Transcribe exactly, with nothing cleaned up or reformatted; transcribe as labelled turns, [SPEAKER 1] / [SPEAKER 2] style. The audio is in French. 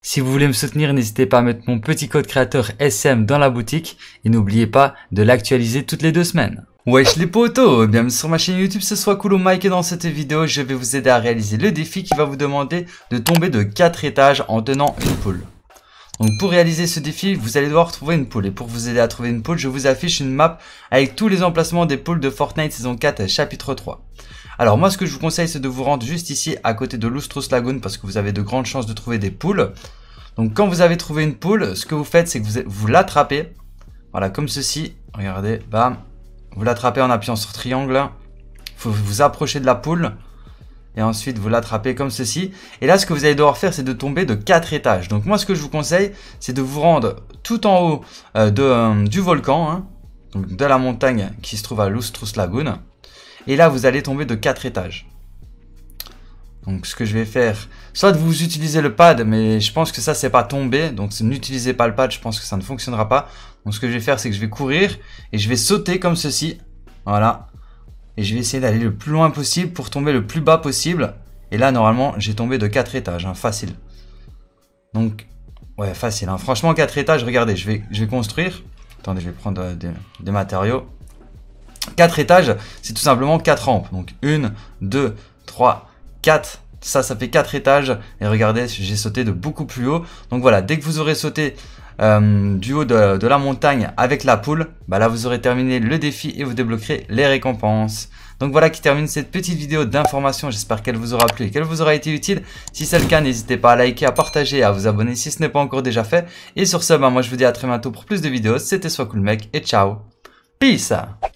[SPEAKER 1] Si vous voulez me soutenir, n'hésitez pas à mettre mon petit code créateur S M dans la boutique et n'oubliez pas de l'actualiser toutes les deux semaines. Wesh les potos, bienvenue sur ma chaîne YouTube, ce soit Coolo Mike et dans cette vidéo, je vais vous aider à réaliser le défi qui va vous demander de tomber de quatre étages en tenant une poule. Donc pour réaliser ce défi, vous allez devoir trouver une poule. Et pour vous aider à trouver une poule, je vous affiche une map avec tous les emplacements des poules de Fortnite saison quatre chapitre trois. Alors moi ce que je vous conseille c'est de vous rendre juste ici à côté de Lustrous Lagoon parce que vous avez de grandes chances de trouver des poules. Donc quand vous avez trouvé une poule, ce que vous faites c'est que vous, vous l'attrapez. Voilà comme ceci, regardez, bam. Vous l'attrapez en appuyant sur triangle. Il faut vous approcher de la poule. Et ensuite, vous l'attrapez comme ceci. Et là, ce que vous allez devoir faire, c'est de tomber de quatre étages. Donc moi, ce que je vous conseille, c'est de vous rendre tout en haut euh, de, euh, du volcan. Hein, donc de la montagne qui se trouve à Lustrous Lagoon. Et là, vous allez tomber de quatre étages. Donc ce que je vais faire, soit vous utilisez le pad, mais je pense que ça, c'est pas tombé. Donc n'utilisez pas le pad, je pense que ça ne fonctionnera pas. Donc ce que je vais faire, c'est que je vais courir et je vais sauter comme ceci. Voilà. Et je vais essayer d'aller le plus loin possible pour tomber le plus bas possible. Et là, normalement, j'ai tombé de quatre étages. Hein, facile. Donc, ouais, facile. Hein. Franchement, quatre étages, regardez, je vais, je vais construire. Attendez, je vais prendre euh, des, des matériaux. quatre étages, c'est tout simplement quatre rampes. Donc, une, deux, trois, quatre. Ça, ça fait quatre étages. Et regardez, j'ai sauté de beaucoup plus haut. Donc voilà, dès que vous aurez sauté euh, du haut de, de la montagne avec la poule, bah là, vous aurez terminé le défi et vous débloquerez les récompenses. Donc voilà qui termine cette petite vidéo d'information. J'espère qu'elle vous aura plu et qu'elle vous aura été utile. Si c'est le cas, n'hésitez pas à liker, à partager et à vous abonner si ce n'est pas encore déjà fait. Et sur ce, bah, moi, je vous dis à très bientôt pour plus de vidéos. C'était soit Cool Mec et ciao. Peace!